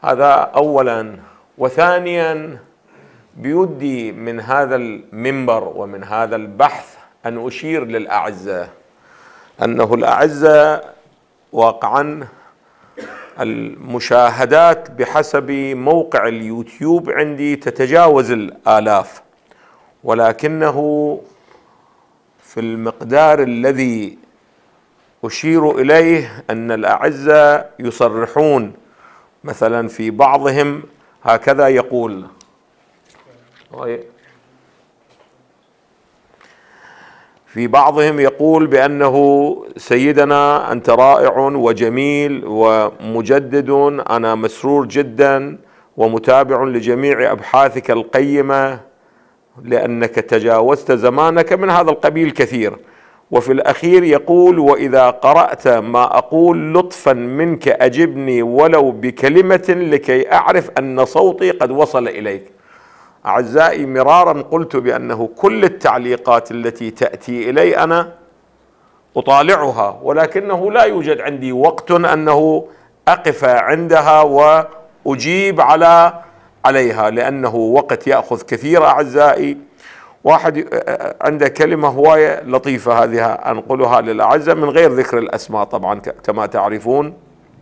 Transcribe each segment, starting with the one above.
هذا أولا. وثانيا بيدي من هذا المنبر ومن هذا البحث أن أشير للأعزة أنه الأعزة واقعا المشاهدات بحسب موقع اليوتيوب عندي تتجاوز الآلاف، ولكنه في المقدار الذي أشير إليه أن الأعزة يصرحون مثلا في بعضهم هكذا يقول: في بعضهم يقول بأنه سيدنا أنت رائع وجميل ومجدد، أنا مسرور جدا ومتابع لجميع أبحاثك القيمة لأنك تجاوزت زمانك، من هذا القبيل كثير. وفي الأخير يقول: وإذا قرأت ما أقول لطفا منك أجبني ولو بكلمة لكي أعرف أن صوتي قد وصل إليك. أعزائي، مرارا قلت بأنه كل التعليقات التي تأتي إلي أنا أطالعها، ولكنه لا يوجد عندي وقت أنه أقف عندها وأجيب عليها، لأنه وقت يأخذ كثير. أعزائي، واحد عنده كلمة هواية لطيفة هذه أنقلها للأعزة من غير ذكر الأسماء طبعا كما تعرفون.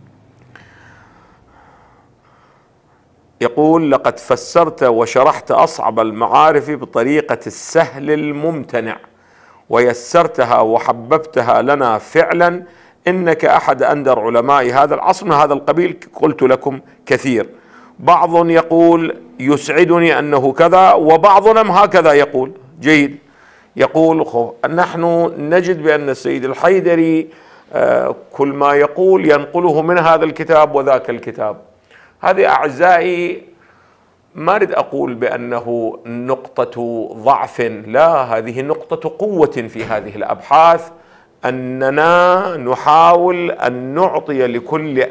يقول: لقد فسرت وشرحت أصعب المعارف بطريقة السهل الممتنع ويسرتها وحببتها لنا فعلا، إنك أحد أندر علماء هذا العصر. من هذا القبيل قلت لكم كثير. بعض يقول: يسعدني أنه كذا، وبعضنا هكذا يقول. جيد. يقول: نحن نجد بأن السيد الحيدري كل ما يقول ينقله من هذا الكتاب وذاك الكتاب. هذه أعزائي ما أريد أقول بأنه نقطة ضعف، لا، هذه نقطة قوة في هذه الأبحاث، أننا نحاول أن نعطي لكل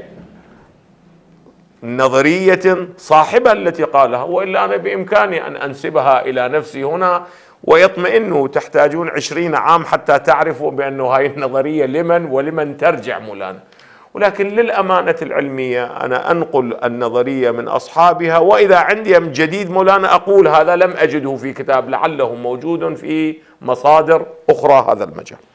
نظرية صاحبها التي قالها، وإلا أنا بإمكاني أن أنسبها إلى نفسي هنا ويطمئنوا. تحتاجون 20 عام حتى تعرفوا بأنه هاي النظرية لمن ولمن ترجع مولانا. ولكن للأمانة العلمية أنا أنقل النظرية من أصحابها، وإذا عندي جديد مولانا أقول هذا لم أجده في كتاب، لعله موجود في مصادر أخرى هذا المجال.